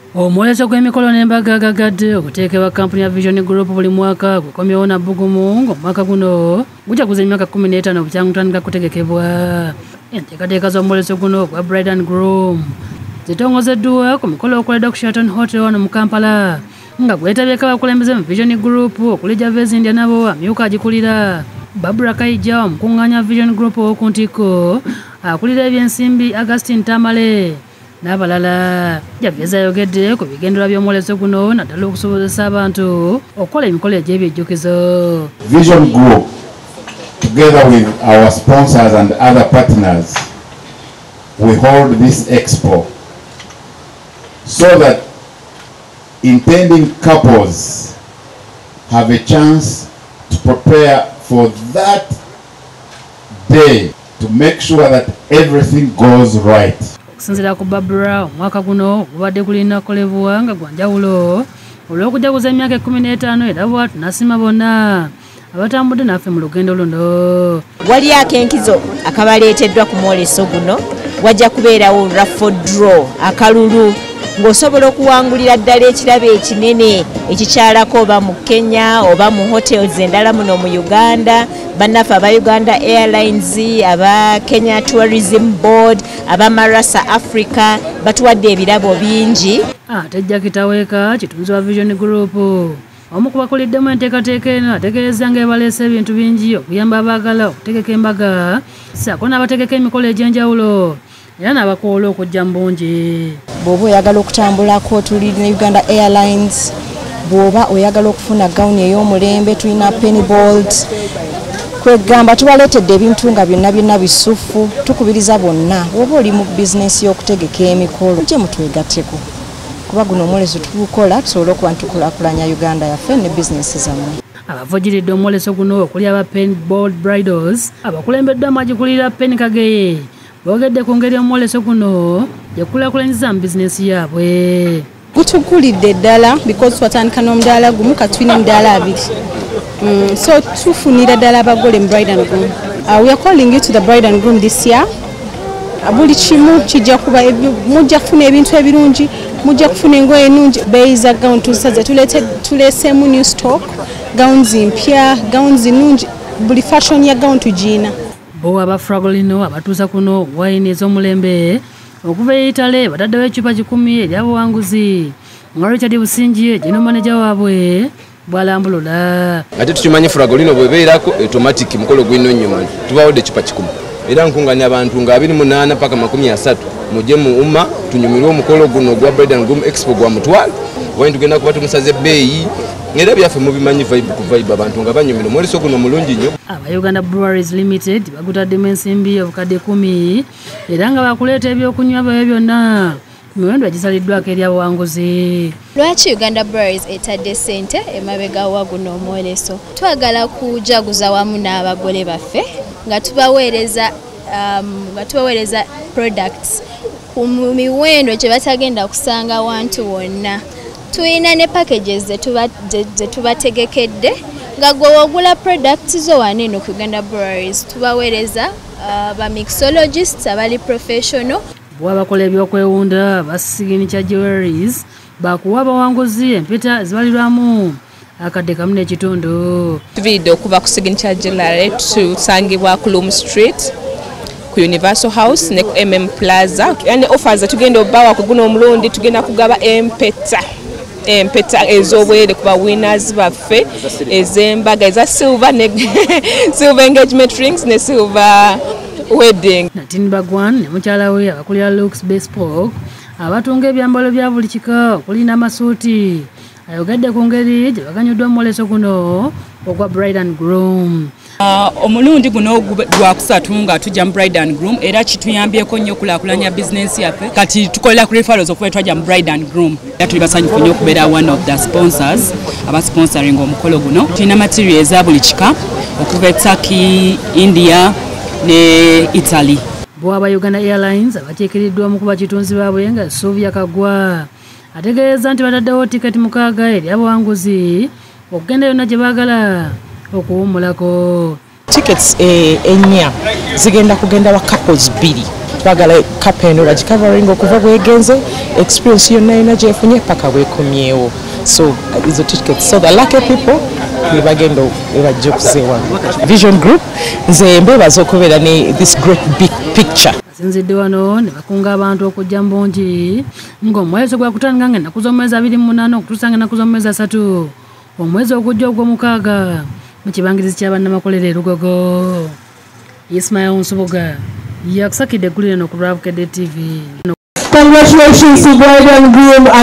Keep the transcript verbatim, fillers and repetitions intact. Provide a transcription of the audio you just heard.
Omwoleso gw'emikolo n'embaga agagadde okuteekebwa kampuni ya Vision Group buli mwaka gukomyewo na bbugumu ng'omwaka guno gujaguza emyaka kumi n'etaano bukyangutandika kutegekebwa. Enteekateeka z'omwoleso guno gwa Bride and Groom zitongozeddwa ku mikolo okoledde ku Sheraton Hotel wano mu Kampala nga gwetabyeko abakulembeze mu Vision Group okuli Javez India nabo amyuka agikulira. Barbara Kaija omukungaanya Vision Group ow'oku Ntikko akulira ebyensimbi Augustine Tamale n'abalala. Javez ayogedde ku bigendera by'omwoleso guno naddala okusobozesa abantu okukola emikolo egy'ebyejjukizo. Vision Group together with our sponsors and other partners we hold this expo so that intending couples have a chance to prepare for that day to make sure that everything goes right. Okusinziira ku Barbara, omwaka guno gubadde gulina kukolebwa nga gwa njawulo olw'okujaguza emyaka ekkumi n'etaano era bwe tunasima bonna abatambudde naffe mu lugendo luno. Wali akenkizo akabaleeteddwa ku mwoleso guno wajja kubeerawo raffle draw akalulu ng'osobola okuwangulira ddala ekirabo ekinene ekikyalako oba mu Kenya oba mu hotels endala muno mu Uganda, bannaffe aba Uganda Airlines, aba Kenya Tourism Board, aba Marasa Africa batuwadde ebirabo bingi. Ate Jakitaweeka kitunzi wa Vision Group omu ku bakuliddemu enteekateeka eno ategeereza ng'ebaleese ebintu bingi okuyamba abaagala okutegeka embaga ssaako n'abategeka emikolo egy'enjawulo era n'abakoola okujja mu bungi. Bw'oba oyagala okutambulako tuli ne Uganda Airlines, bw'oba oyagala okufuna gawuni ey'omulembe tulina Pennybold. Kwegamba tubaleetedde ebintu nga byonna byonna bisufu, tukubiriza bonna bw'oba oli mu bizinesi y'okutegeka emikolo gye mutwegatteko kuba guno omwoleso tugukola tusobole okuba ntukulaakulanya Uganda yaffe ne bizinesi zammwe. Abavujjiridde omwoleso guno okuli aba Pennybold Bridals abakulembeddwamu agikulira Penny Kageye boogedde ku ngeri omwoleso guno gyekulaakulanyiza mu bizinesi yaabwe. Gutugulidde ddala because twatandika n'omudaala gumu kati tulina emidaala abiri. Mm, so tufunira ddala abagole mu Bride and Groom. Uh, we are calling you to the Bride and Groom this year. Buli kimu kijja kuba mujja kufuna ebintu ebirungi, mujja kufuna engoye ennungi, bbeeyi za gown tusaze tuleeseemu new stock, gowns mpya, gowns nnungi, buli fashion ya gown tugiina. Bo aba Fragolino abatuusa kuno wayini ez'omulembe okuva e Italy bataddewo ecupa kikumi eryabuwanguzi nga Richard Busingi gino maneja waabwe bwalambulula. Ate tukimanyi Fragolino bwebeerako automatic mukolo gwino nnyo tubawodde ecupa kikumi era nkunganya abantu nga abiri munaana paka makumi asatu mujje mu umma tunyumirwe omukolo guno gwa Bride and Groom Expo gwa mutwalo wayini tugenda kuba tumusaze bbeeyi era byaffe mubimanyi vibe ku vibe abantu nga banyumira omwoleso guno mulungi nnyo. Aba Uganda Breweries Limited bagutaddemu ensimbi obukadde kumi era nga bakuleeta ebyokunywa byayo byonna miwendo egisaliddwako eri abawanguzi. Lwaki Uganda Breweries etadde ssente emabega wa guno omwoleso? Twagala kujaguza wamu n'abagole baffe nga tubaweereza um, nga tubaweereza products ku miwendo gye batagenda kusanga wantu wonna. Tuyina ne packages ze tubategekedde nga gwe wagula products zo waneno ku Uganda Breweries tubaweereza uh, ba mixologists abali professional. Bw'abakola ebyokwewunda ba Signature Jewelries bakuwa abawanguzi empeta ezibalirwamu akadde kamu n'ekitundu. Tuviridde okuva ku Signature Jewelry tusangibwa ku Loom Street ku Universal House ne ku M M Plaza. Yani offers tugenda obbawa ku guno omulundi tugenda kugaba empeta empeta ez'obwere ku ba winners baffe ez'embaga eza silver ne silver engagement rings ne silver wedding. Natini Bagwan ne mukyala we abakulira Looks Bespoke abatunga ebyambalo bya buli kika okuli n'amasuuti ayogedde ku ngeri gye baganyuddwa omwoleso guno ogwa Bride and Groom. Uh, omulundi guno gwa kusatu nga tujja mu Bride and Groom era kituyambyeko nnyo okulaakulanya bizinensi yaffe kati tukolera ku referrals okuba twajja mu Bride and Groom era tuli basanyufu nnyo okubeera one of the sponsors aba sponsoring omukolo guno. Tulina material eza buli kika okuva e Turkey, India ne Italy. Bw'aba Uganda Airlines abateekereddwa mu kuba kitunzi baabwe nga Sylvia Kagwa ategeeza nti bataddewo tiketi mukaaga eri abawanguzi okugenda yonna gye baagala okuwummulako. Tickets ennya zigenda kugenda wa couples bbiri twagala kapa eno bagicovering okuva bwegenze experience yonna yonna gyefunye paka bwekomyewo. So izo tickets, so the lucky people bagenda ebajja okuzeewa Vision Group nze mbebaza okubeera ne this great big picture. Sinzidde wano ne bakunga abantu okujja mbungi ng'omwezi gwa kutandika ng'ennaku z'omwezi abiri mu munaana okutuusa ng'ennaku z'omwezi asatu omwezi ogujja ogw'omukaaga mu kibangirizi kya bannamakolero e Lugogo. Ismail Nsubuga yakusakidde eggulu lino ku Lwabukedde T V. Congratulations to bride and groom.